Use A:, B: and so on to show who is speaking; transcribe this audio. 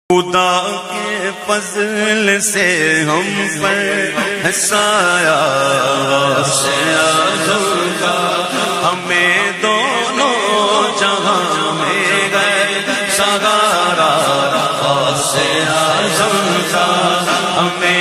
A: खुदा के फजल से हम पर साया से आज़म का, हमें दोनों जहां में गए सहारा से आज़म का, हमें